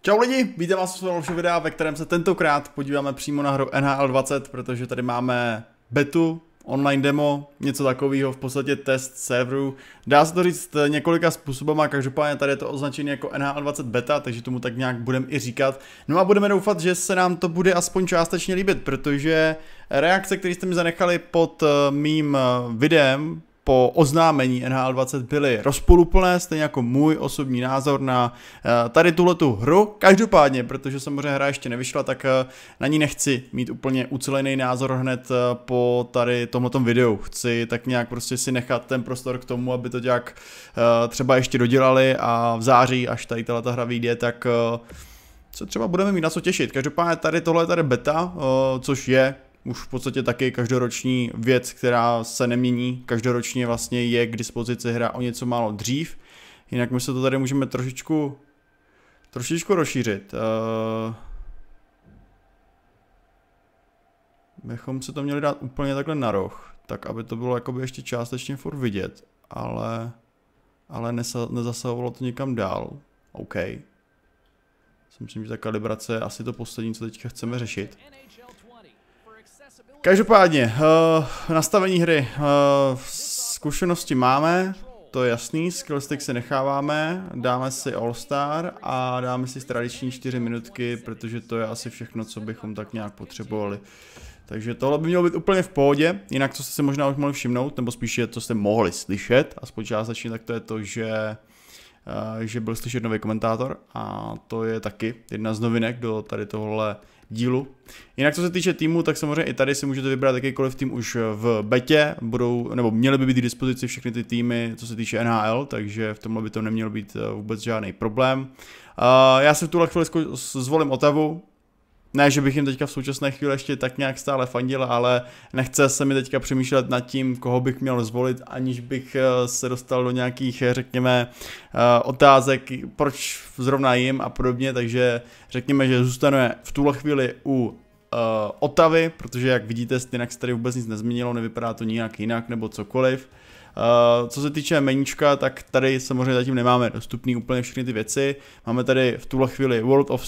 Čau lidi, vítám vás u dalšího videa, ve kterém se tentokrát podíváme přímo na hru NHL 20, protože tady máme betu, online demo, něco takového, v podstatě test serveru. Dá se to říct několika způsobama, každopádně tady je to označené jako NHL 20 beta, takže tomu tak nějak budeme i říkat. No a budeme doufat, že se nám to bude aspoň částečně líbit, protože reakce, které jste mi zanechali pod mým videem, po oznámení NHL 20 byly rozporuplné, stejně jako můj osobní názor na tady tuhletu hru. Každopádně, protože samozřejmě hra ještě nevyšla, tak na ní nechci mít úplně ucelený názor hned po tady tomhletom videu. Chci tak nějak prostě si nechat ten prostor k tomu, aby to nějak třeba ještě dodělali a v září, až tady tato hra vyjde, tak se třeba budeme mít na co těšit. Každopádně tohle je tady beta, což je už v podstatě taky každoroční věc, která se nemění. Každoročně vlastně je k dispozici hra o něco málo dřív. Jinak my se to tady můžeme trošičku rozšířit. Bychom se to měli dát úplně takhle na roh, tak aby to bylo jakoby ještě částečně furt vidět, ale nezasahovalo to někam dál. OK. Myslím, že ta kalibrace je asi to poslední, co teďka chceme řešit. Každopádně, nastavení hry, zkušenosti máme, to je jasný, skillstick si necháváme, dáme si All Star a dáme si tradiční 4 minutky, protože to je asi všechno, co bychom tak nějak potřebovali. Takže tohle by mělo být úplně v pohodě, jinak co jste si možná už mohli všimnout, nebo spíše co jste mohli slyšet, aspoň částečně, tak to je to, že byl slyšet nový komentátor a to je taky jedna z novinek do tady tohohle dílu. Jinak co se týče týmu, tak samozřejmě i tady si můžete vybrat jakýkoliv tým už v betě, měly by být k dispozici všechny ty týmy, co se týče NHL, takže v tomhle by to nemělo být vůbec žádný problém. Já si v tuhle chvíli zvolím Ottawu. Ne, že bych jim teďka v současné chvíli ještě tak nějak stále fandil, ale nechce se mi teďka přemýšlet nad tím, koho bych měl zvolit, aniž bych se dostal do nějakých, řekněme, otázek, proč zrovna jim a podobně, takže řekněme, že zůstane v tuhle chvíli u Ottavy, protože jak vidíte, jinak se tady vůbec nic nezměnilo, nevypadá to nijak jinak nebo cokoliv. Co se týče meníčka, tak tady samozřejmě zatím nemáme dostupný úplně všechny ty věci. Máme tady v tuhle chvíli World of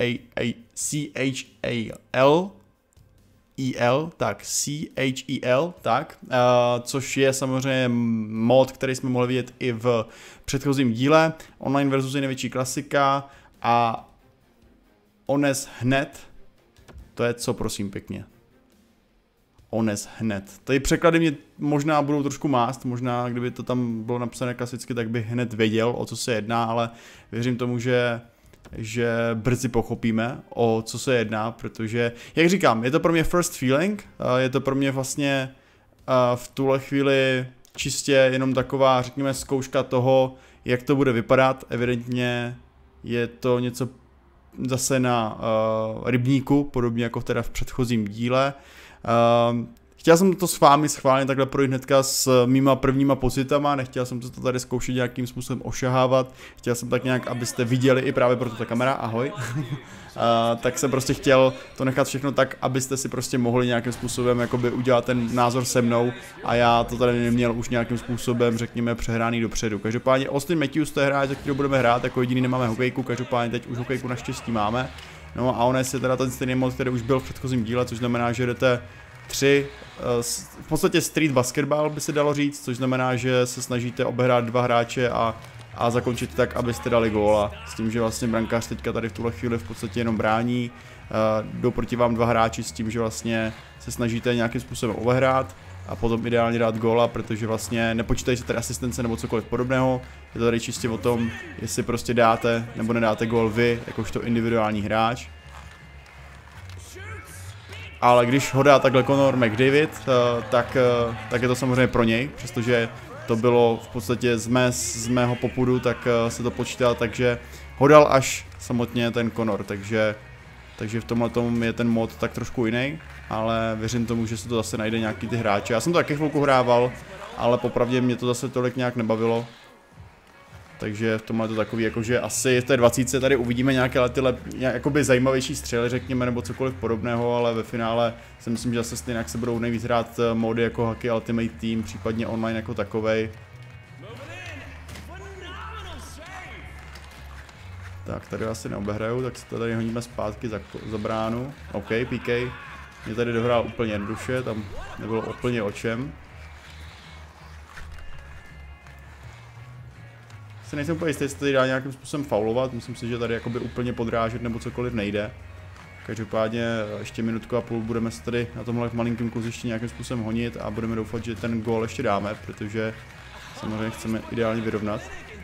CHEL, což je samozřejmě mod, který jsme mohli vidět i v předchozím díle. Online versus je největší klasika a Ones hned, to je co, prosím pěkně? Ones hned. Tady překlady mě možná budou trošku mást, možná kdyby to tam bylo napsané klasicky, tak bych hned věděl, o co se jedná, ale věřím tomu, že brzy pochopíme, o co se jedná, protože, jak říkám, je to pro mě first feeling, je to pro mě vlastně v tuhle chvíli čistě jenom taková, řekněme, zkouška toho, jak to bude vypadat. Evidentně je to něco zase na rybníku, podobně jako teda v předchozím díle. Chtěl jsem to s vámi schválně takhle projít hnedka s mýma prvníma pocitama, nechtěl jsem to tady zkoušet nějakým způsobem ošahávat, chtěl jsem tak nějak, abyste viděli i právě proto ta kamera, ahoj, tak jsem prostě chtěl to nechat všechno tak, abyste si prostě mohli nějakým způsobem jakoby udělat ten názor se mnou a já to tady neměl už nějakým způsobem, řekněme, přehraný dopředu. Každopádně Austin Matthews to je hráč, za kterou budeme hrát, jako jediný nemáme hokejku, každopádně teď už hokejku naštěstí máme. No a Ones je teda ten stejný mod, který už byl v předchozím díle, což znamená, že jdete v podstatě street basketball by se dalo říct, což znamená, že se snažíte obehrát 2 hráče a zakončit tak, abyste dali góla. S tím, že vlastně brankář teďka tady v tuhle chvíli v podstatě jenom brání, jdou proti vám 2 hráči s tím, že vlastně se snažíte nějakým způsobem obehrát a potom ideálně dát góla, protože vlastně nepočítají se tady asistence nebo cokoliv podobného. Je to tady čistě o tom, jestli prostě dáte nebo nedáte gól vy, jakožto individuální hráč. Ale když ho dá takhle Connor McDavid, tak je to samozřejmě pro něj, přestože to bylo v podstatě z mého popudu, tak se to počítá, takže ho dal až samotně ten Connor, takže v tomhletom je ten mod tak trošku jiný, ale věřím tomu, že se to zase najde nějaký ty hráče. Já jsem to taky chvilku hrával, ale popravdě mě to zase tolik nějak nebavilo. Takže v tomhle je to takový, jakože asi v té 20 tady uvidíme nějaké tyhle jakoby zajímavější střely, řekněme, nebo cokoliv podobného, ale ve finále si myslím, že zase stejně se budou nejvíc hrát mody jako Hockey Ultimate Team, případně online jako takovej. Tak, tady asi neobehraju, tak se to tady honíme zpátky za bránu. OK, PK. Mě tady dohrál úplně jednoduše, tam nebylo úplně o čem. Si nejsem úplně jistý, jestli tady dá nějakým způsobem faulovat, myslím si, že tady jakoby úplně podrážet nebo cokoliv nejde. Každopádně ještě minutku a půl budeme se tady na tomhle malinkém kluzišti nějakým způsobem honit a budeme doufat, že ten gól ještě dáme, protože samozřejmě chceme ideálně vyrovnat.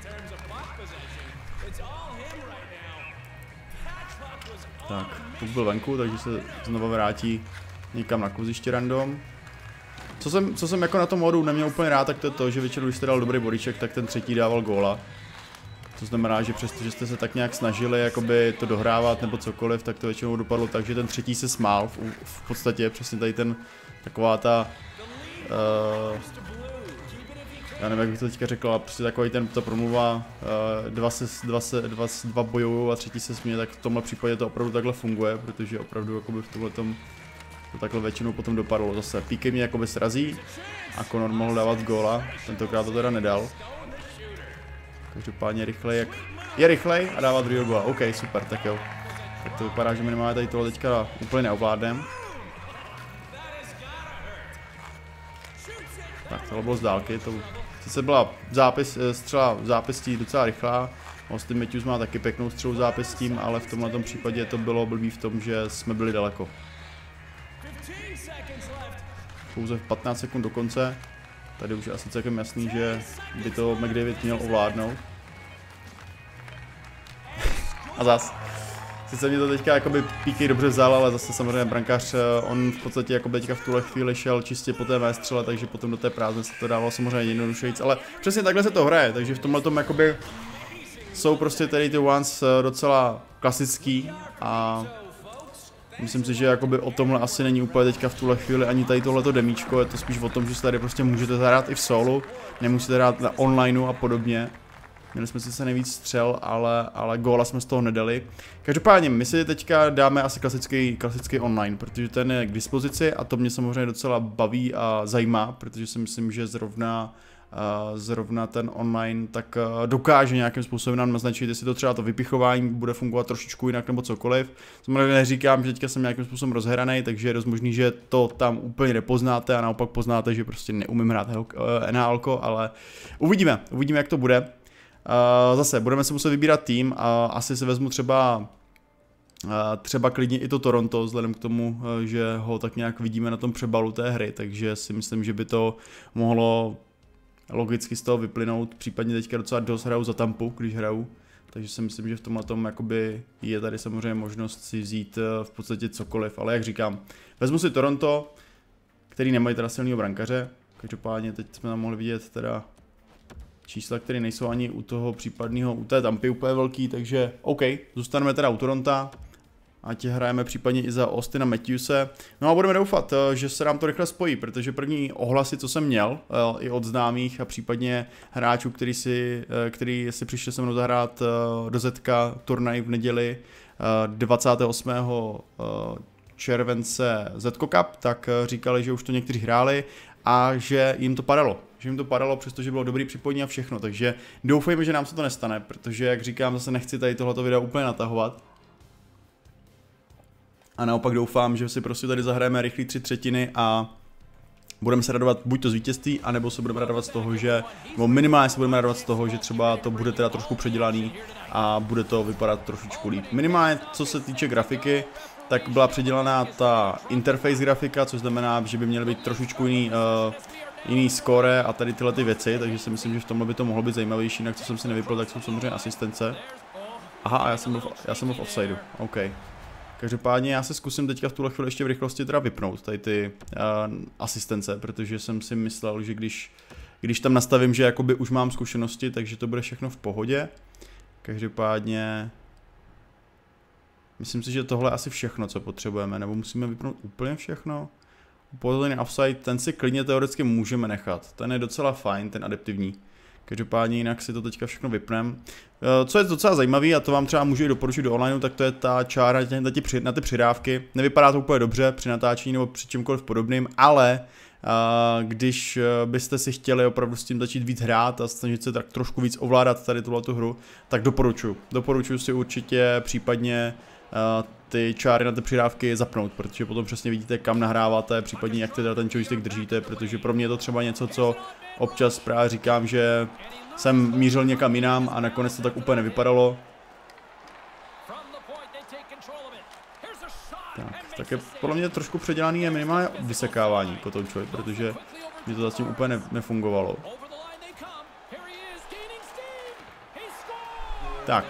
Tak, puk byl venku, takže se znovu vrátí někam na kluziště random. Co jsem jako na tom modu neměl úplně rád, tak to je to, že většinou, když jste dal dobrý bodyček, tak ten třetí dával góla. To znamená, že přesto, že jste se tak nějak snažili jakoby to dohrávat nebo cokoliv, tak to většinou dopadlo tak, že ten třetí se smál v podstatě, přesně tady ten, taková ta, já nevím, jak bych to teďka řekl, ale prostě takový ta promluva, dva bojují a třetí se směje, tak v tomhle případě to opravdu takhle funguje, protože opravdu jakoby v tomhletom to takhle většinou potom dopadlo. Zase PK mě jakoby srazí a Conor mohl dávat góla, tentokrát to teda nedal. Každopádně rychlej, je rychlej a dává druhý góla. OK, super, tak jo. Tak to vypadá, že minimálně tady tohle teďka úplně neovládnem. Tak tohle bylo z dálky, to sice byla střela v zápěstí docela rychlá. Austin Matthews má taky pěknou střelu v zápěstím, ale v tomhle případě to bylo blbý v tom, že jsme byli daleko. Pouze 15 sekund do konce. Tady už je asi celkem jasný, že by to McDavid měl ovládnout. A zas. Sice mě to teďka jakoby PK dobře vzal, ale zase samozřejmě brankář, on v podstatě jakoby teďka v tuhle chvíli šel čistě po té mé střele, takže potom do té prázdné se to dávalo samozřejmě jednodušejíc, ale přesně takhle se to hraje, takže v tomhle tom jakoby jsou prostě tady ty ones docela klasický a myslím si, že jakoby o tomhle asi není úplně teďka v tuhle chvíli ani tady tohleto demíčko, je to spíš o tom, že se tady prostě můžete zahrát i v solu, nemusíte hrát na onlineu a podobně. Měli jsme sice nejvíc střel, ale góla jsme z toho nedali. Každopádně my si teďka dáme asi klasický online, protože ten je k dispozici a to mě samozřejmě docela baví a zajímá, protože si myslím, že zrovna ten online tak dokáže nějakým způsobem nám naznačit, jestli to třeba to vypichování bude fungovat trošičku jinak nebo cokoliv. Samozřejmě neříkám, že teďka jsem nějakým způsobem rozhranej, takže je dost možný, že to tam úplně nepoznáte a naopak poznáte, že prostě neumím hrát NHLko, ale uvidíme, jak to bude. Zase budeme si muset vybírat tým a asi si vezmu třeba klidně i to Toronto, vzhledem k tomu, že ho tak nějak vidíme na tom přebalu té hry, takže si myslím, že by to mohlo logicky z toho vyplynout, případně teďka docela dost hraju za Tampu, když hraju, takže si myslím, že v tomhle tom jakoby je tady samozřejmě možnost si vzít v podstatě cokoliv, ale jak říkám, vezmu si Toronto, který nemají teda silného brankaře, každopádně teď jsme tam mohli vidět teda čísla, které nejsou ani u toho případného, u té Tampy úplně velký, takže OK, zůstaneme teda u Toronta, ať hrajeme případně i za Austina Matthewse. No a budeme doufat, že se nám to rychle spojí, protože první ohlasy, co jsem měl, i od známých a případně hráčů, kteří si přišli se mnou zahrát do Zetka turnaj v neděli 28. července Zetko Cup, tak říkali, že už to někteří hráli a že jim to padalo. Přestože bylo dobrý připojení a všechno, takže doufejme, že nám se to nestane, protože jak říkám, zase nechci tady tohleto video úplně natahovat. A naopak doufám, že si prostě tady zahrajeme rychlý 3/3 a budeme se radovat buď to z vítězství, anebo se budeme radovat z toho, že, nebo minimálně se budeme radovat z toho, že třeba to bude teda trošku předělaný a bude to vypadat trošičku líp. Minimálně co se týče grafiky, tak byla předělaná ta interface grafika, což znamená, že by měly být trošičku jiný score a tady tyhle ty věci, takže si myslím, že v tomhle by to mohlo být zajímavější, jinak co jsem si nevypl, tak jsou samozřejmě asistence. Aha, a já jsem byl v offsideu, OK. Každopádně já se zkusím teďka v tuhle chvíli ještě v rychlosti teda vypnout tady ty asistence, protože jsem si myslel, že když tam nastavím, že jakoby už mám zkušenosti, takže to bude všechno v pohodě. Každopádně myslím si, že tohle je asi všechno, co potřebujeme, nebo musíme vypnout úplně všechno. Upozorněný offside, ten si klidně teoreticky můžeme nechat, ten je docela fajn, ten adaptivní. Každopádně jinak si to teďka všechno vypnem. Co je docela zajímavé, a to vám třeba můžu i doporučit do online, tak to je ta čára na ty přidávky. Nevypadá to úplně dobře při natáčení nebo při čemkoliv podobným, ale když byste si chtěli opravdu s tím začít víc hrát a snažit se tak trošku víc ovládat tady tuhletu hru, tak doporučuji si určitě případně ty čáry na ty přidávky zapnout, protože potom přesně vidíte, kam nahráváte, případně jak teda ten joystick držíte, protože pro mě je to třeba něco, co občas právě říkám, že jsem mířil někam jinam a nakonec to tak úplně nevypadalo. Tak je podle mě trošku předělaný je minimálně vysekávání kotoučovi, protože mi to zatím úplně nefungovalo. Tak.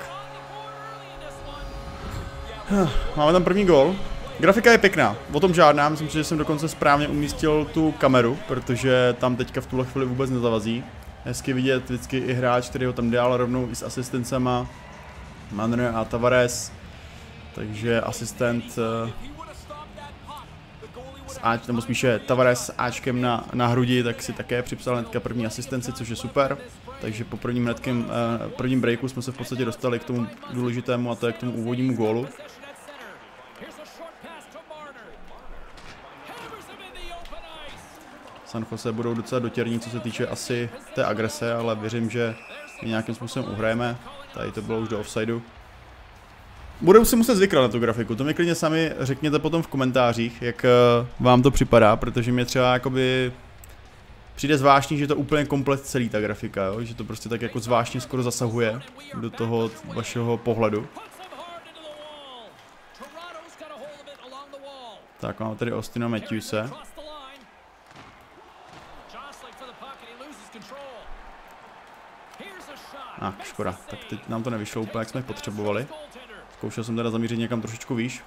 Máme tam první gól. Grafika je pěkná, o tom žádná, myslím, že jsem dokonce správně umístil tu kameru, protože tam teďka v tuhle chvíli vůbec nezavazí. Hezky vidět vždycky i hráč, který ho tam dál rovnou i s asistencema. Manner a Tavares. Takže asistent nebo spíše Tavares s Ačkem na hrudi, tak si také připsal hnedka první asistenci, což je super. Takže po prvním breaku jsme se v podstatě dostali k tomu důležitému, a to je k tomu úvodnímu gólu. San Jose budou docela dotěrní, co se týče asi té agrese, ale věřím, že nějakým způsobem uhrajeme. Tady to bylo už do offsideu. Budou si muset zvyknout na tu grafiku, to mi klidně sami řekněte potom v komentářích, jak vám to připadá, protože mě třeba jakoby přijde zvláštní, že to úplně komplet celý ta grafika, jo? Že to prostě tak jako zvláštně skoro zasahuje do toho vašeho pohledu. Tak máme tady Austina Matthewse. Škoda, tak teď nám to nevyšlo úplně, jak jsme potřebovali. Zkoušel jsem teda zamířit někam trošičku výš.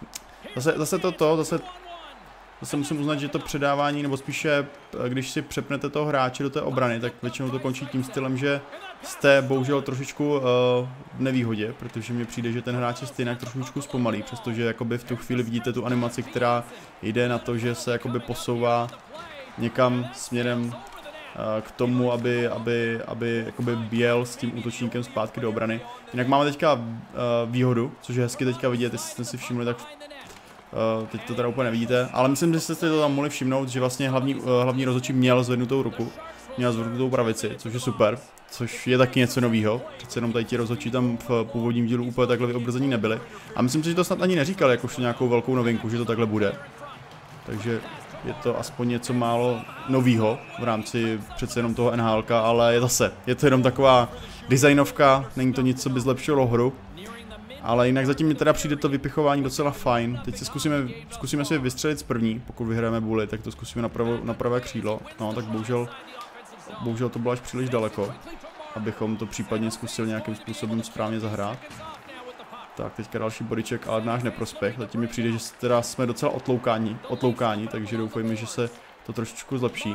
Zase musím uznat, že to předávání, nebo spíše, když si přepnete toho hráče do té obrany, tak většinou to končí tím stylem, že jste bohužel trošičku v nevýhodě, protože mně přijde, že ten hráč je stejně trošičku zpomalý, přestože jakoby v tu chvíli vidíte tu animaci, která jde na to, že se jakoby posouvá někam směrem k tomu, aby jakoby běl s tím útočníkem zpátky do obrany. Jinak máme teďka výhodu, což je hezky teďka vidět, jestli jste si všimli, tak teď to teda úplně nevidíte, ale myslím, že jste si to tam mohli všimnout, že vlastně hlavní rozhodčí měl zvednutou ruku, měl zvednutou pravici, což je super, což je taky něco novýho. Přece jenom tady ti rozhodčí tam v původním dílu úplně takhle vyobrazení nebyli. A myslím si, že to snad ani neříkali jakožto nějakou velkou novinku, že to takhle bude. Takže je to aspoň něco málo novýho v rámci přece jenom toho NHLka, ale je to jenom taková designovka, není to nic, co by zlepšilo hru. Ale jinak zatím mi teda přijde to vypichování docela fajn. Teď si zkusíme si vystřelit z první, pokud vyhrajeme bully, tak to zkusíme na pravé křídlo. No tak bohužel to bylo až příliš daleko, abychom to případně zkusili nějakým způsobem správně zahrát. Tak teďka další bodyček, ale náš neprospěch. Zatím mi přijde, že teda jsme docela otloukáni, takže doufejme, že se to trošičku zlepší.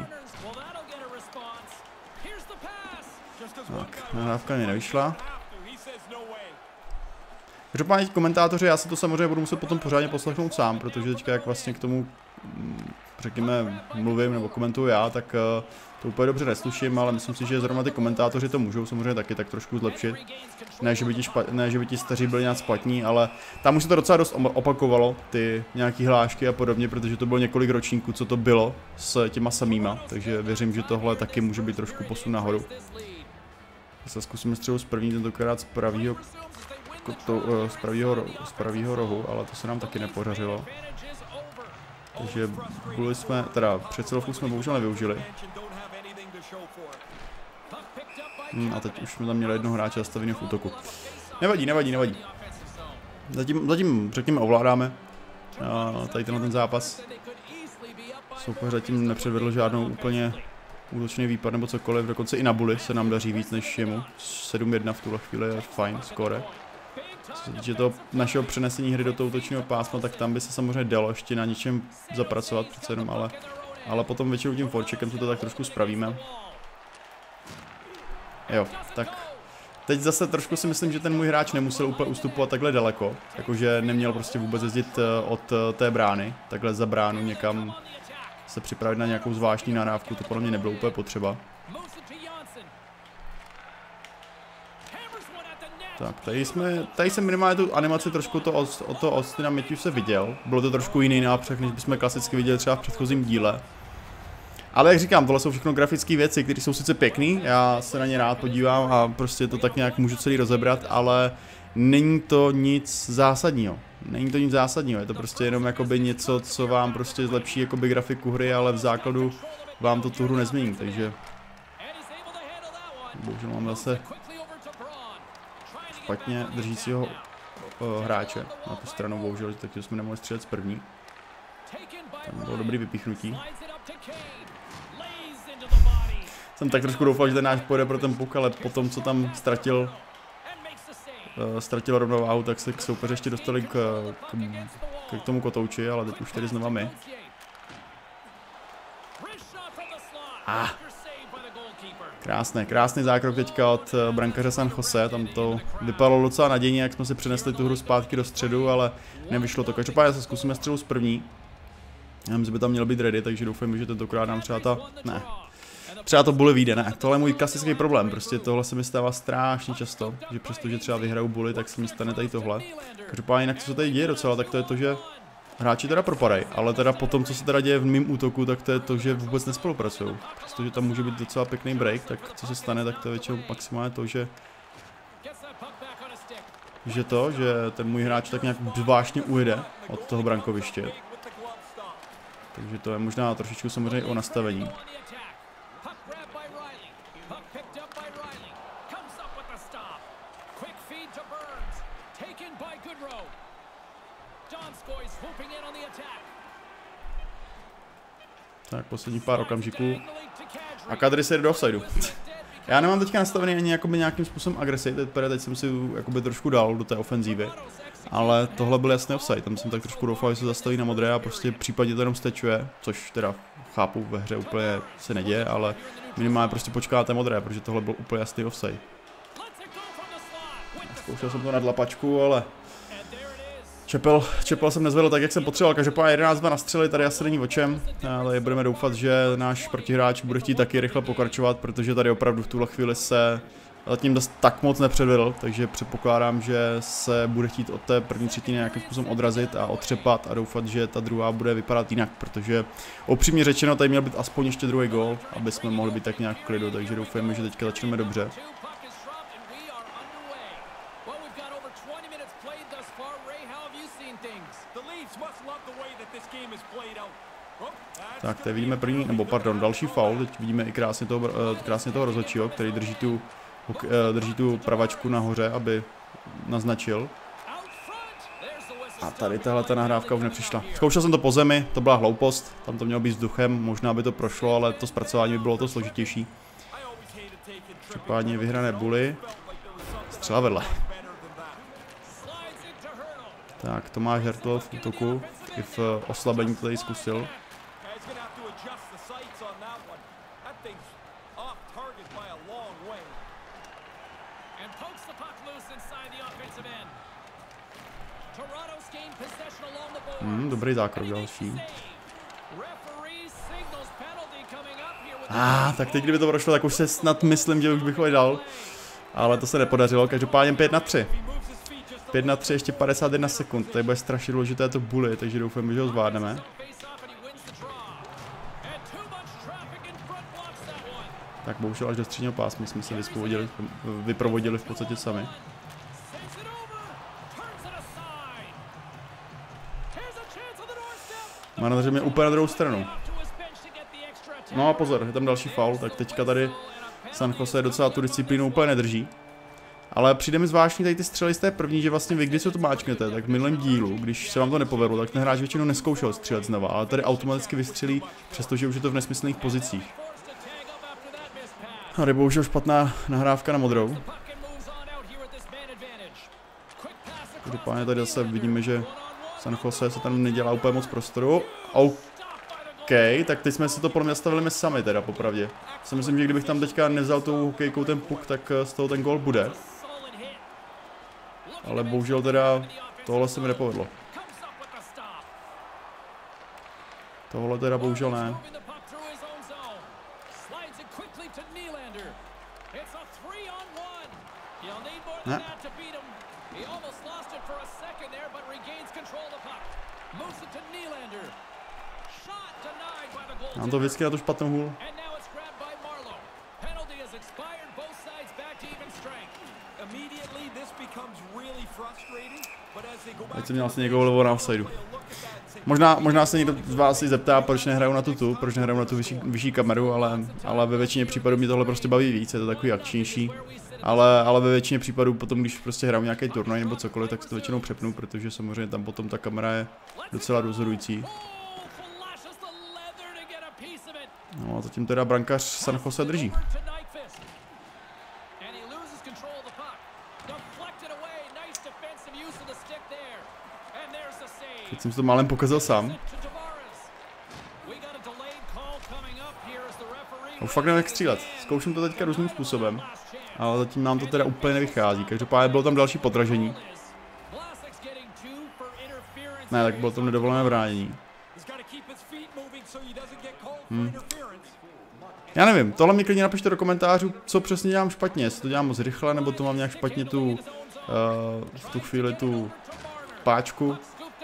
Tak, nahrávka mi nevyšla. Každopádně komentátoři, já si to samozřejmě budu muset potom pořádně poslechnout sám, protože teďka jak vlastně k tomu, řekněme, mluvím nebo komentuju já, tak to úplně dobře neslyším, ale myslím si, že zrovna ty komentátoři to můžou samozřejmě taky tak trošku zlepšit. Ne, že by ti staří byli nějak špatní, ale tam už se to docela dost opakovalo, ty nějaký hlášky a podobně, protože to bylo několik ročníků, co to bylo s těma samýma, takže věřím, že tohle taky může být trošku posun nahoru. Zase zkusíme střelu z první, tentokrát z pravýho rohu, ale to se nám taky nepodařilo. Takže přecilovku jsme bohužel nevyužili. A teď už jsme tam měli jednoho hráče zastaveného v útoku. Nevadí. Zatím řekněme ovládáme tady ten zápas. Soupeř zatím nepředvedl žádnou úplně útočný výpad nebo cokoliv, dokonce i na bully se nám daří víc než jemu. 7-1 v tuhle chvíli je fajn skóre. Co se týče toho našeho přenesení hry do toho útočného pásma, tak tam by se samozřejmě dalo ještě na něčem zapracovat přece jenom, ale potom většinou tím forčekem to tak trošku spravíme. Jo, tak teď zase trošku si myslím, že ten můj hráč nemusel úplně ustupovat takhle daleko, jakože neměl prostě vůbec jezdit od té brány, takhle za bránu někam se připravit na nějakou zvláštní nahrávku, to podle mě nebylo úplně potřeba. Tak, tady jsem minimálně tu animaci trošku to Austina Matthewse viděl. Bylo to trošku jiný nápřeh, než bychom klasicky viděli třeba v předchozím díle. Ale jak říkám, tohle jsou všechno grafické věci, které jsou sice pěkný, já se na ně rád podívám a prostě to tak nějak můžu celý rozebrat, ale není to nic zásadního. Není to nic zásadního, je to prostě jenom jakoby něco, co vám prostě zlepší jakoby grafiku hry, ale v základu vám to tu hru nezmění, takže... Bohužel mám zase špatně držícího hráče na tu stranu, bohužel, takže jsme nemohli střílet z první. Tam bylo dobrý vypíchnutí. Jsem tak trošku doufal, že ten náš pojede pro ten puk, ale potom, co tam ztratil rovnováhu, tak se k soupeři ještě dostali k tomu kotouči, ale teď už tady znova my. Krásný zákrok teďka od brankaře San Jose, tam to vypadalo docela nadějně, jak jsme si přenesli tu hru zpátky do středu, ale nevyšlo to. Každopádně se zkusíme střelu z první. Já myslím, že by tam mělo být ready, takže doufám, že tentokrát nám třeba to bully vyjde, ne. Tohle je můj klasický problém, prostě tohle se mi stává strašně často, že přestože třeba vyhraju bully, tak se mi stane tady tohle. Každopádně jinak, co se tady děje docela, tak to je to, že hráči teda propadají, ale teda potom, co se teda děje v mým útoku, tak to je to, že vůbec nespolupracují. Přestože tam může být docela pěkný break, tak co se stane, tak to je většinou maximálně to, že ten můj hráč tak nějak zvláštně ujede od toho brankoviště. Takže to je možná trošičku samozřejmě o nastavení. Tak, poslední pár okamžiků. A Kadri se jde do offsideu. Já nemám teďka nastavený ani jakoby nějakým způsobem agresi, teď jsem si jakoby trošku dal do té ofenzívy. Ale tohle byl jasný offside, tam jsem tak trošku doufal, že se zastaví na modré a prostě případně to jenom stečuje, což teda chápu, ve hře úplně se neděje, ale minimálně prostě počkáte modré, protože tohle byl úplně jasný offside. Zkoušel jsem to na dlapačku, ale Čepel jsem nezvedl tak, jak jsem potřeboval, každopádně 11-2 na střely, tady asi není o čem, ale budeme doufat, že náš protihráč bude chtít taky rychle pokračovat, protože tady opravdu v tuhle chvíli se zatím dost tak moc nepředvedl, takže předpokládám, že se bude chtít od té první třetiny nějakým způsobem odrazit a otřepat a doufat, že ta druhá bude vypadat jinak, protože upřímně řečeno tady měl být aspoň ještě druhý gól, aby jsme mohli být tak nějak v klidu, takže doufujeme, že teďka začneme dobře. Tak, tady vidíme další faul, teď vidíme i krásně toho rozhodčího, který drží tu pravačku nahoře, aby naznačil. A tady tahle nahrávka už nepřišla. Zkoušel jsem to po zemi, to byla hloupost, tam to mělo být vzduchem, možná by to prošlo, ale to zpracování by bylo to složitější. Případně vyhrané bully. Střela vedle. Tak, Tomáš Hertl v útoku, i v oslabení to tady zkusil. Dobrý zákrok další. Tak teď, kdyby to prošlo, tak už se snad myslím, že už bych ho dal. Ale to se nepodařilo, každopádně 5-3. 5-3, ještě 51 sekund, tady bude strašně důležité to bully, takže doufám, že ho zvládneme. Tak bohužel až do středního pásma jsme se vyprovodili v podstatě sami. Manažer mě úplně na druhou stranu. No a pozor, je tam další faul, tak teďka tady San Jose docela tu disciplínu úplně nedrží. Ale přijde mi zvláštní tady ty střely z té první, že vlastně vy, když se to máčknete, tak v minulém dílu, když se vám to nepovedlo, tak ten hráč většinou neskoušel střílet znova, ale tady automaticky vystřelí, přestože už je to v nesmyslných pozicích. A bohužel špatná nahrávka na modrou. Každopádně tady zase vidíme, že San Jose se tam nedělá úplně moc prostoru. OK, tak teď jsme si to podle mě nastavili my sami teda, popravdě. Si myslím, že kdybych tam teďka nevzal tou hokejkou ten puk, tak z toho ten gól bude. Ale bohužel teda tohle se mi nepovedlo. Tohle teda bohužel ne. Ne. Mám to vždycky na tu špatnou hůl. Teď jsem měl vlastně někoho levo na offsideu. Možná se někdo z vás si zeptá, proč nehraju na tu vyšší kameru, ale ve většině případů mě tohle prostě baví víc, je to takový akčnější. Ale ve většině případů potom, když prostě hraju nějaký turnaj nebo cokoliv, tak si to většinou přepnu, protože samozřejmě tam potom ta kamera je docela rozhodující. No a zatím teda brankář San Jose drží. Teď jsem si to málem pokazil sám. A už fakt nevím, jak střílet. Zkouším to teďka různým způsobem, ale zatím nám to teda úplně nevychází. Každopádně bylo tam další podražení. Ne, tak bylo to nedovolené bránění. Já nevím, tohle mě klidně napište do komentářů, co přesně dělám špatně, jestli to dělám moc rychle, nebo to mám nějak špatně v tu chvíli tu páčku.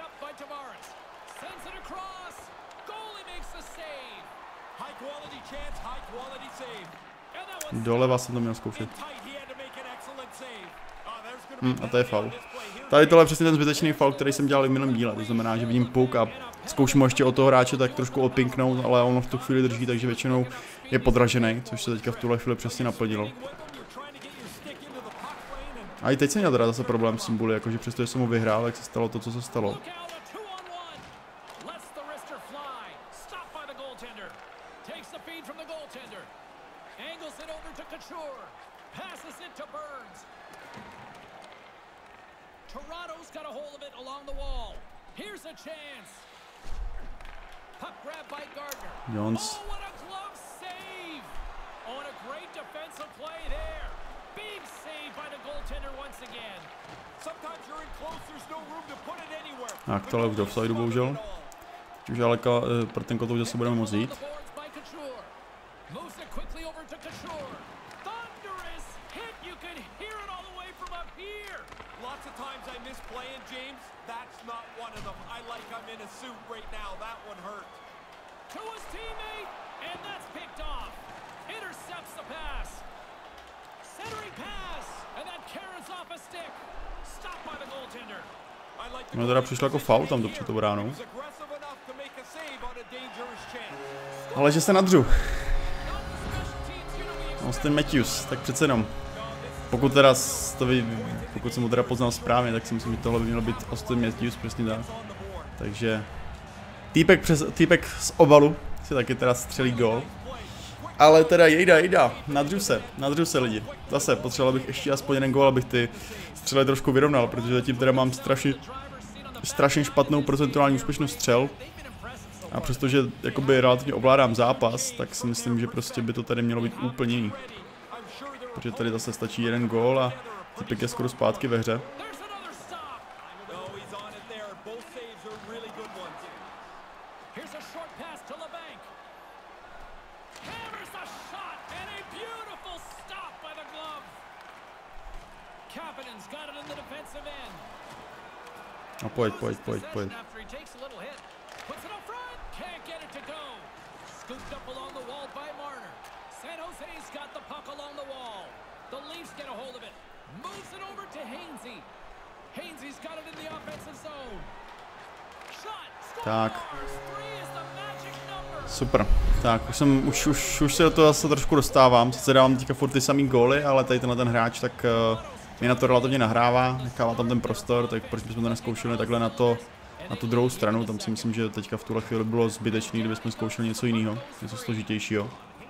Doleva jsem to měl zkoušet. A to je faul. Tady tohle je přesně ten zbytečný faul, který jsem dělal i v minulém díle, to znamená, že vidím puk a zkouším ho ještě od toho hráče tak trošku odpinknout, ale ono v tu chvíli drží, takže většinou je podražený, což se teďka v tuhle chvíli přesně naplnilo. A i teď jsem měl teda zase problém s tím bully, jakože přestože jsem ho vyhrál, tak se stalo to, co se stalo. Toronto's got a hold of it along the wall. Here's a chance. Puck grab by Gardner. Jones. Oh, what a glove save! Oh, and a great defensive play there. Big save by the goaltender once again. Sometimes you're in close, there's no room to put it anywhere. Tak tohle už do offsideu bohužel. Už ale pro ten kotouč zase budeme moct jít. No teda přišlo jako faul tam před tou bránou. Ale že se nadřu. Austin Matthews, tak přece jenom. Pokud jsem ho teda poznal správně, tak si myslím, že tohle by mělo být Austin Matthews, přesně tak. Takže týpek z obalu si taky teda střelí gól. Ale teda jejda, nadřu se lidi. Zase potřeboval bych ještě aspoň jeden gól, abych ty střely trošku vyrovnal, protože zatím teda mám strašně špatnou procentuální úspěšnost střel. A přestože jakoby relativně ovládám zápas, tak si myslím, že prostě by to tady mělo být úplně jiný. Protože tady zase stačí jeden gól a týpek je skoro zpátky ve hře. No pojď. Tak. Super. Tak, už se do toho zase trošku dostávám. Sice dávám teďka furt ty samý góly, ale tady ten hráč tak mě na to relativně nahrává, nechává tam ten prostor, tak proč bychom to neskoušeli takhle na tu druhou stranu, tam si myslím, že teďka v tuhle chvíli bylo zbytečný, kdybychom zkoušeli něco jiného, něco složitějšího.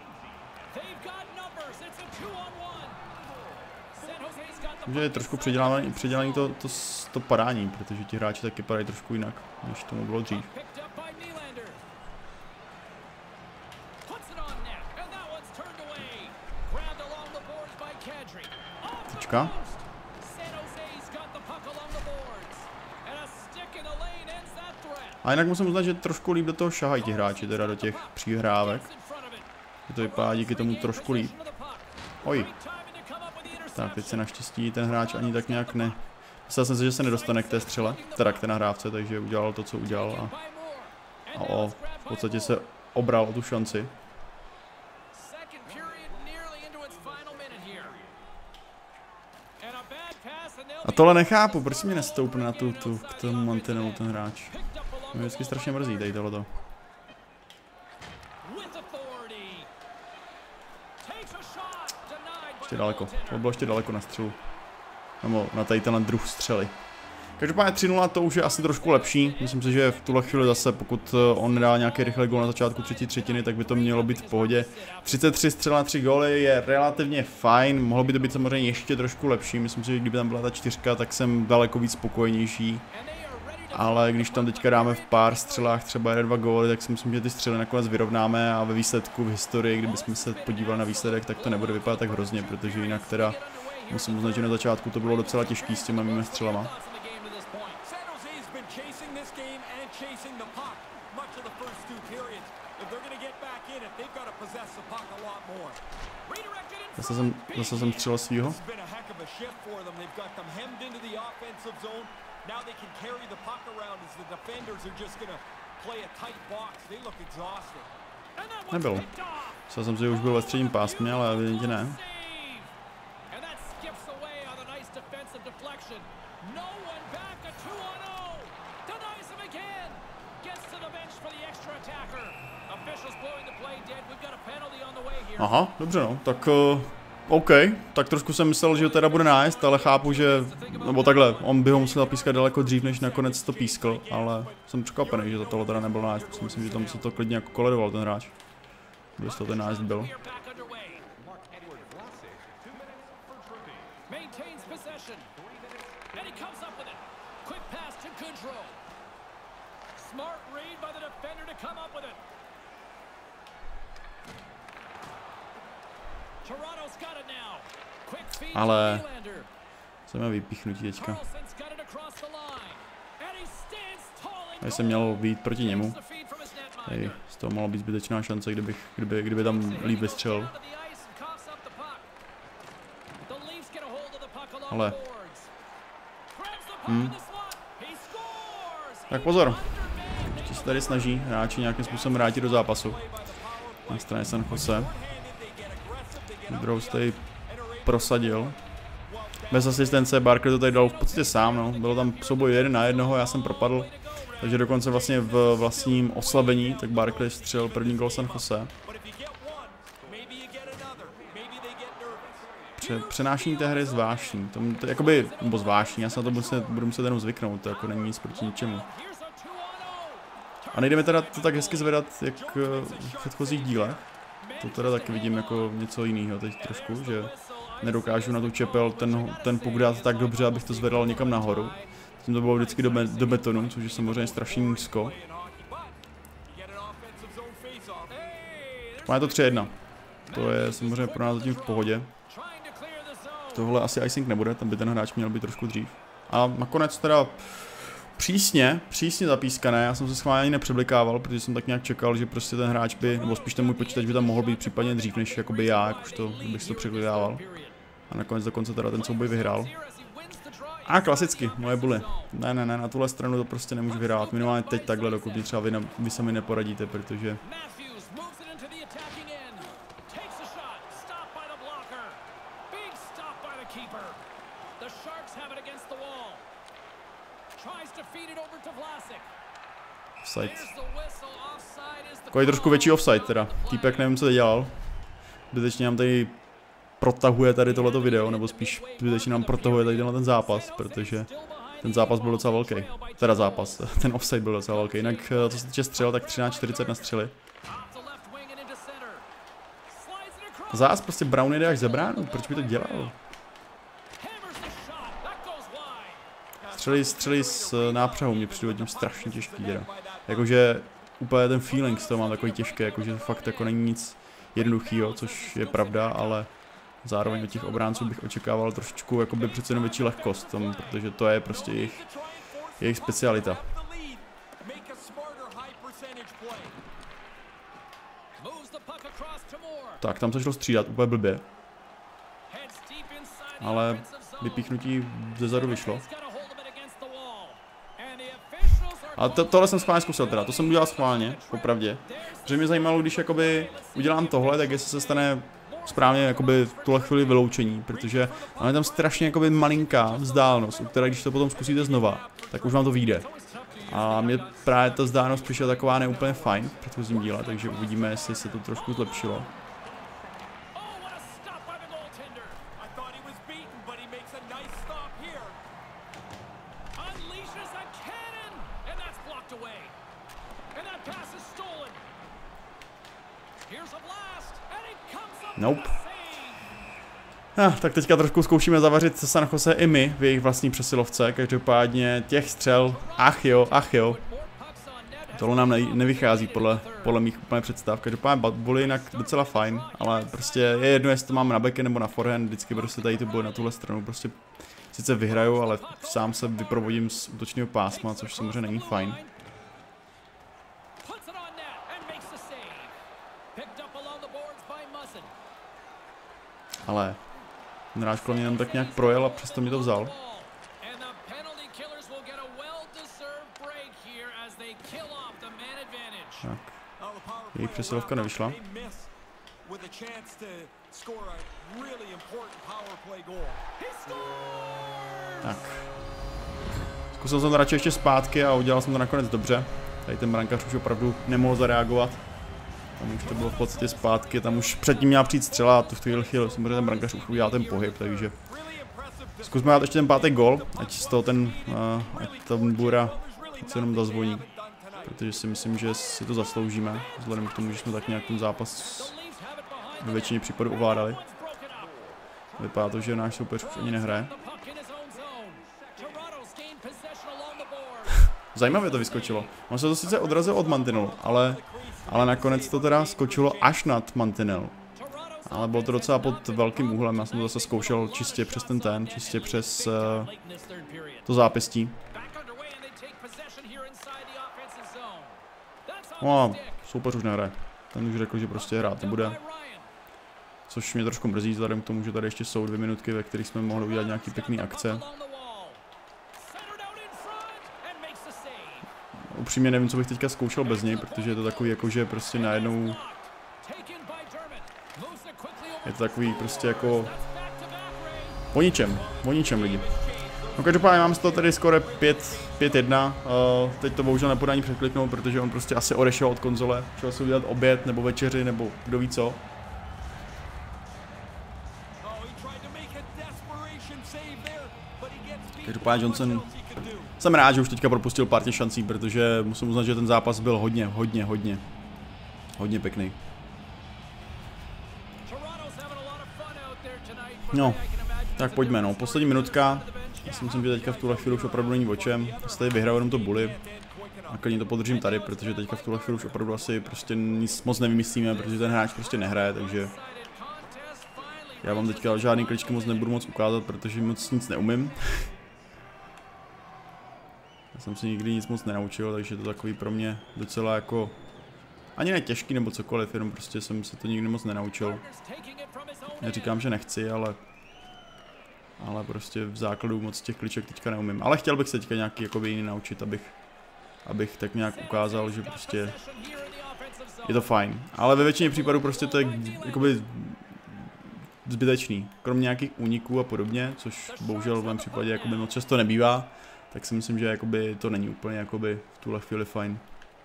Takže je trošku předělaný to padání, protože ti hráči taky padají trošku jinak, než tomu bylo dřív. Tečka. A jinak musím uznat, že trošku líp do toho šahají ti hráči, teda do těch přihrávek. To vypadá díky tomu trošku líp. Oj. Tak, teď se naštěstí ten hráč ani tak nějak Myslel jsem si, že se nedostane k té střele, teda k té nahrávce, takže udělal to, co udělal a v podstatě se obral o tu šanci. A tohle nechápu, proč si mě nestoupne na k tomu mantinelu ten hráč. Mě vždycky strašně mrzí tady tohleto. Ještě daleko, to bylo ještě daleko na střelu. Nebo na tady tenhle druh střely. Každopádně 3-0 to už je asi trošku lepší. Myslím si, že v tuhle chvíli zase, pokud on nedá nějaký rychlý gól na začátku třetí třetiny, tak by to mělo být v pohodě. 33 střel na 3 góly je relativně fajn, mohlo by to být samozřejmě ještě trošku lepší. Myslím si, že kdyby tam byla ta 4, tak jsem daleko víc spokojenější. Ale když tam teďka dáme v pár střelách třeba 1-2 góly, tak si myslím, že ty střely nakonec vyrovnáme a ve výsledku v historii, kdybychom se podívali na výsledek, tak to nebude vypadat tak hrozně, protože jinak teda musím uznat, že na začátku to bylo docela těžký s těma mými střelama. Zase jsem střelil svýho. Nebyl. Myslel jsem si, že už byl ve středním pásmě, ale evidentně ne. Aha, dobře no, tak OK, tak trošku jsem myslel, že teda bude nájezd, ale chápu, že, nebo takhle, on by ho musel zapískat daleko dřív, než nakonec to pískl, ale jsem překvapený, že za tohle teda nebyl nájezd, myslím, že tam se to klidně jako koledoval ten hráč, když to ten nájezd byl. Ale jsem vypíchnutí teďka. Tady jsem měl být proti němu. Tady z toho mohla být zbytečná šance, kdyby tam líp vystřelil. Ale tak pozor. Ještě se tady snaží hráči nějakým způsobem vrátit do zápasu. Na straně San Jose. Druhou se tady prosadil. Bez asistence Barkley to tady dal v podstatě sám, no. Bylo tam souboj 1 na 1, já jsem propadl. Takže dokonce vlastně v vlastním oslabení, tak Barkley střelil první gól San Jose. Přenášení té hry je zvláštní. To jakoby, nebo zvláštní, já se na to budu muset jenom zvyknout, to jako není nic proti ničemu. A nejde mi teda to tak hezky zvedat, jak v předchozích dílech. To teda taky vidím jako něco jiného teď trošku, že nedokážu na tu čepel ten puk dát tak dobře, abych to zvedal někam nahoru. Tím to bylo vždycky do betonu, což je samozřejmě strašně nízko. Má to 3-1. To je samozřejmě pro nás zatím v pohodě. Tohle asi icing nebude, tam by ten hráč měl být trošku dřív. A nakonec teda přísně zapískané, já jsem se schválně ani nepřeblikával, protože jsem tak nějak čekal, že prostě ten hráč by, nebo spíš ten můj počítač by tam mohl být případně dřív, než jakoby já, jakožto bych si to překlikával. A nakonec dokonce teda ten souboj vyhrál. A klasicky, moje buly. Ne, na tuhle stranu to prostě nemůžu vyhrát, minimálně teď takhle, dokud mi třeba vy sami neporadíte, protože offside. Takový trošku větší offside teda. Týpek nevím, co to dělal. Zbytečně nám tady protahuje tady tohleto video, nebo spíš zbytečně nám protahuje tady ten zápas, protože ten zápas byl docela velký. Teda zápas, ten offside byl docela velký. Jinak co se týče střel, tak 13:40 na střely. Zás prostě Brown jde až za bránu, proč by to dělal? Střely s nápřahou mě přijde tím strašně těžký teda. Jakože úplně ten feeling z toho mám takový těžký, jakože fakt jako není nic jednoduchýho, což je pravda, ale zároveň od těch obránců bych očekával trošičku jakoby přece jenom větší lehkost tom, protože to je prostě jejich specialita. Tak, tam se šlo střídat úplně blbě. Ale vypíchnutí zezadu vyšlo. Ale tohle jsem schválně zkusil teda, to jsem udělal schválně, popravdě. Protože mě zajímalo, když jakoby udělám tohle, tak jestli se stane správně jakoby v tuhle chvíli vyloučení, protože máme tam strašně jakoby malinká vzdálenost, u které když to potom zkusíte znova, tak už vám to vyjde. A mě právě ta vzdálenost přišla taková neúplně fajn v předchozím díle, takže uvidíme, jestli se to trošku zlepšilo. Nope. Tak teďka trošku zkoušíme zavařit San Jose i my v jejich vlastní přesilovce, každopádně těch střel, ach jo. Tohle nám nevychází podle mých úplně představ, každopádně byl jinak docela fajn, ale prostě je jedno, jestli to máme na backhand nebo na forehand, vždycky prostě tady to bude na tuhle stranu, prostě sice vyhraju, ale sám se vyprovodím z útočného pásma, což samozřejmě není fajn. Ale ten hráč kolem mě jenom tak nějak projel a přesto mi to vzal. Tak. Jejich přesilovka nevyšla. Tak. Zkusil jsem to radši ještě zpátky a udělal jsem to nakonec dobře. Tady ten brankář už opravdu nemohl zareagovat. Tam už to bylo v podstatě zpátky, tam už předtím měla přijít střela a tu v tuhle chvíli samozřejmě ten brankář už udělal ten pohyb, takže zkusme dát ještě ten pátý gol, ať z toho ať ten Bura přece jenom zazvoní, protože si myslím, že si to zasloužíme, vzhledem k tomu, že jsme tak nějak ten zápas ve většině případů ovládali. Vypadá to, že náš soupeř už ani nehraje. Zajímavě to vyskočilo. On se to sice odrazil od mantinelu, ale nakonec to teda skočilo až nad mantinel. Ale bylo to docela pod velkým úhlem, já jsem to zase zkoušel čistě přes čistě přes to zápěstí. No, soupeř už nehraje. Ten už řekl, že prostě hrát nebude. Což mě trošku mrzí, vzhledem k tomu, že tady ještě jsou 2 minutky, ve kterých jsme mohli udělat nějaký pěkný akce. Upřímně nevím, co bych teďka zkoušel bez něj, protože je to takový jako, že prostě najednou... Je to takový prostě jako... O ničem lidi. No každopádně mám z toho tady skoro 5-1, teď to bohužel nepůjde ani překliknout, protože on prostě asi odešel od konzole, šel si udělat oběd nebo večeři nebo kdo ví co. Každopádně Johnson, jsem rád, že už teďka propustil pár těch šancí, protože musím uznat, že ten zápas byl hodně pěkný. No, tak pojďme no, poslední minutka. Já si myslím, že teďka v tuhle chvíli už opravdu není o čem. Já tady vyhraju jenom to bully. A klidně to podržím tady, protože teďka v tuhle chvíli už opravdu asi prostě nic moc nevymyslíme, protože ten hráč prostě nehraje, takže... Já vám teďka žádný kličky moc nebudu moc ukázat, protože moc nic neumím. Já jsem si nikdy nic moc nenaučil, takže to takový pro mě docela jako... Ani ne těžký nebo cokoliv, jenom prostě jsem se to nikdy moc nenaučil. Neříkám, že nechci, ale prostě v základu moc těch kliček teďka neumím. Ale chtěl bych se teďka nějaký jakoby jiný naučit, abych tak nějak ukázal, že prostě je to fajn. Ale ve většině případů prostě to je jakoby zbytečný. Kromě nějakých úniků a podobně, což bohužel v mém případě jakoby moc často nebývá, tak si myslím, že jakoby to není úplně jakoby v tuhle chvíli fajn.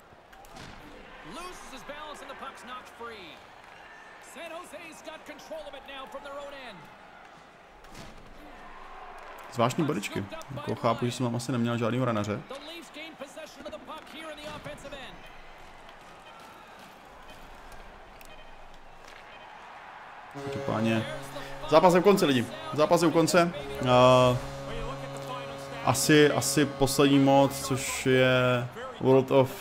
Zvláštní bodičky. Jako chápu, že jsem tam asi neměl žádnýho ranaře. Každopádně zápas je u konce, lidi. Zápas je u konce. Asi poslední moc, což je World of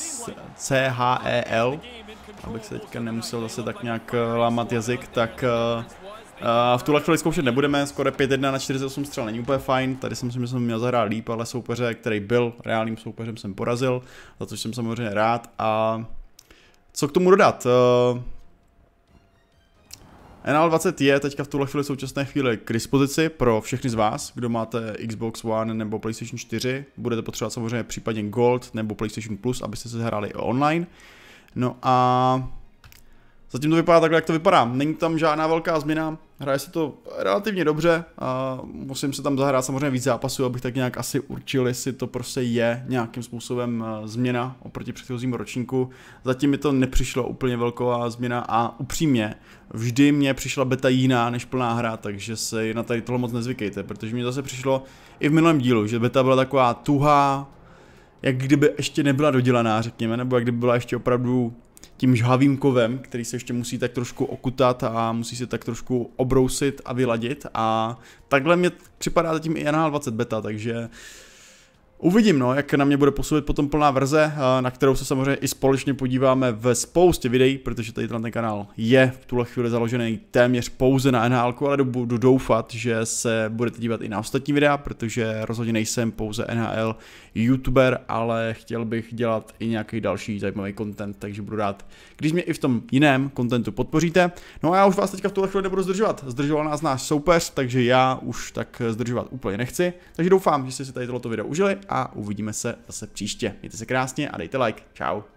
CHEL. Abych se teďka nemusel zase tak nějak lámat jazyk, tak v tuhle chvíli zkoušet nebudeme, skoro 5-1 na 48 střel není úplně fajn, tady si myslím, že jsem měl zahrát líp, ale soupeře, který byl reálným soupeřem, jsem porazil, za což jsem samozřejmě rád. A co k tomu dodat? NHL 20 je teďka v tuhle chvíli současné chvíli k dispozici pro všechny z vás, kdo máte Xbox One nebo PlayStation 4. Budete potřebovat samozřejmě případně Gold nebo PlayStation Plus, abyste se hráli online. No a zatím to vypadá takhle, jak to vypadá. Není tam žádná velká změna, hraje se to relativně dobře a musím se tam zahrát samozřejmě víc zápasů, abych tak nějak asi určil, jestli to prostě je nějakým způsobem změna oproti předchozímu ročníku. Zatím mi to nepřišlo úplně velká změna a upřímně, vždy mě přišla beta jiná než plná hra, takže se na tady tohle moc nezvykejte, protože mi zase přišlo i v minulém dílu, že beta byla taková tuhá, jak kdyby ještě nebyla dodělaná, řekněme, nebo jak kdyby byla ještě opravdu tím žhavým kovem, který se ještě musí tak trošku okutat a musí se tak trošku obrousit a vyladit a takhle mě připadá zatím i NHL 20 beta, takže uvidím, no, jak na mě bude působit potom plná verze, na kterou se samozřejmě i společně podíváme ve spoustě videí, protože tady ten kanál je v tuhle chvíli založený téměř pouze na NHL, ale budu doufat, že se budete dívat i na ostatní videa, protože rozhodně nejsem pouze NHL youtuber, ale chtěl bych dělat i nějaký další zajímavý content, takže budu rád, když mě i v tom jiném contentu podpoříte. No a já už vás teďka v tuhle chvíli nebudu zdržovat, zdržoval nás náš soupeř, takže já už tak zdržovat úplně nechci, takže doufám, že jste si tady tohleto video užili a uvidíme se zase příště. Mějte se krásně a dejte like. Čau.